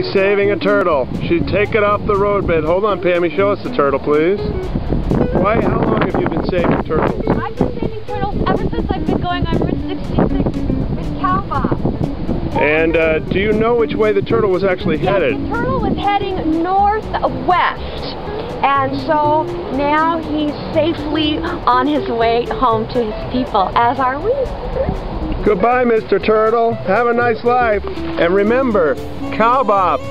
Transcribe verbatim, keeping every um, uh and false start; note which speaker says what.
Speaker 1: saving a turtle. She'd take it off the road bed. Hold on, Pammy, show us the turtle, please. Why, how long have you been saving turtles?
Speaker 2: I've been saving turtles ever since I've been going on Route sixty-six with Cow Boppers.
Speaker 1: And uh, do you know which way the turtle was actually
Speaker 2: yes,
Speaker 1: headed?
Speaker 2: The turtle was heading northwest. And so now he's safely on his way home to his people, as are we.
Speaker 1: Goodbye, Mister Turtle. Have a nice life. And remember, Cow Bop.